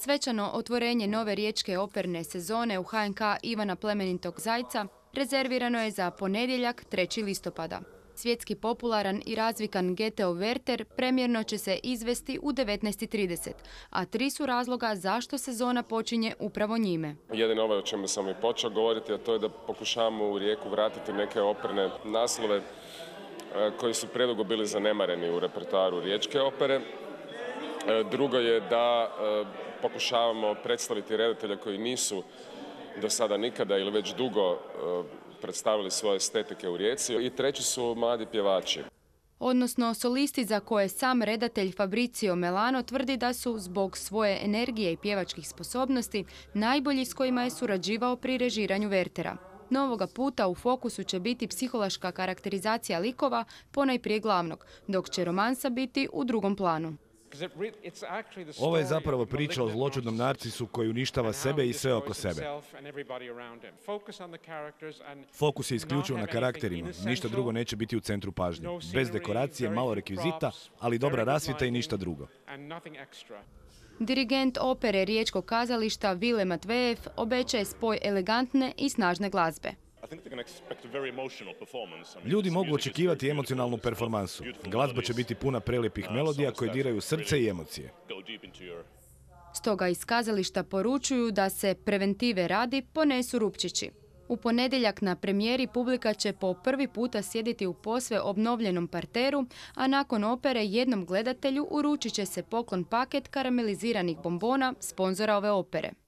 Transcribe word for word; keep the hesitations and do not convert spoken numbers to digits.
Svečano otvorenje nove riječke operne sezone u ha en ka Ivana plemenitog Zajca rezervirano je za ponedjeljak trećeg listopada. Svjetski popularan i razvikan Geteo Werther premjerno će se izvesti u devetnaest i trideset, a tri su razloga zašto sezona počinje upravo njime. Jedino ovo o čemu sam i počeo govoriti, a to je da pokušavamo u Rijeku vratiti neke operne naslove koji su predugo bili zanemareni u repertoaru riječke opere. Drugo je da pokušavamo predstaviti redatelja koji nisu do sada nikada ili već dugo predstavili svoje estetike u Rijeci. I treći su mladi pjevači. Odnosno solisti za koje sam redatelj Fabrizio Melano tvrdi da su zbog svoje energije i pjevačkih sposobnosti najbolji s kojima je surađivao pri režiranju Werthera. No ovoga puta u fokusu će biti psihološka karakterizacija likova, ponajprije glavnog, dok će romansa biti u drugom planu. Ovo je zapravo priča o zloćudnom narcisu koji uništava sebe i sve oko sebe. Fokus je isključivo na karakterima, ništa drugo neće biti u centru pažnje. Bez dekoracije, malo rekvizita, ali dobra rasvjeta i ništa drugo. Dirigent opere Riječkog kazališta Vile Matvejev obećaje spoj elegantne i snažne glazbe. Ljudi mogu očekivati emocionalnu performansu. Glazba će biti puna prelijepih melodija koje diraju srce i emocije. Stoga iz kazališta poručuju da se preventive radi ponesu rupčići. U ponedjeljak na premijeri publika će po prvi puta sjediti u posve obnovljenom parteru, a nakon opere jednom gledatelju uručit će se poklon paket karameliziranih bombona sponzora ove opere.